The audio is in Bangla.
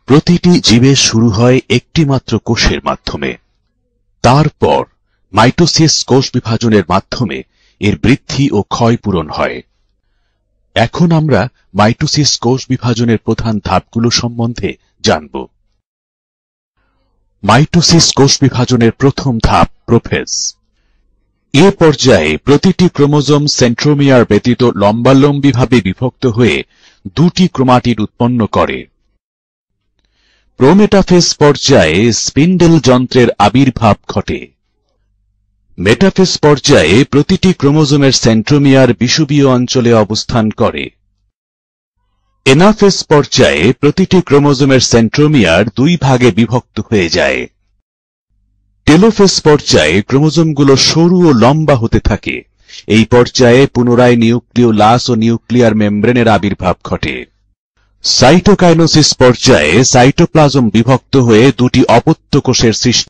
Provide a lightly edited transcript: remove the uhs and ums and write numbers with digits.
প্রতিটি জীবের শুরু হয় একটি মাত্র কোষের মাধ্যমে। তারপর মাইটোসিস কোষ বিভাজনের মাধ্যমে এর বৃদ্ধি ও ক্ষয়পূরণ হয়। এখন আমরা মাইটোসিস কোষ বিভাজনের প্রধান ধাপগুলো সম্বন্ধে জানব। মাইটোসিস কোষ বিভাজনের প্রথম ধাপ প্রোফেজ। এ পর্যায়ে প্রতিটি ক্রোমোজোম সেন্ট্রোমিয়ার ব্যতীত লম্বালম্বিভাবে বিভক্ত হয়ে দুটি ক্রোমাটিড উৎপন্ন করে। প্রোমেটাফেজ পর্যায়ে স্পিন্ডেল যন্ত্রের আবির্ভাব ঘটে। মেটাফেজ পর্যায়ে প্রতিটি ক্রোমোজোমের সেন্ট্রোমিয়ার বিষুবীয় অঞ্চলে অবস্থান করে। এনাফেজ পর্যায়ে প্রতিটি ক্রোমোজোমের সেন্ট্রোমিয়ার দুই ভাগে বিভক্ত হয়ে যায়। টেলোফেজ পর্যায়ে ক্রোমোজোমগুলো সরু ও লম্বা হতে থাকে। এই পর্যায়ে পুনরায় নিউক্লিওলাস ও নিউক্লিয়ার মেমব্রেনের আবির্ভাব ঘটে। সাইটোকাইনোসিস পর্যায়ে সাইটোপ্লাজম বিভক্ত হয়ে দুটি অপত্য কোষের সৃষ্টি।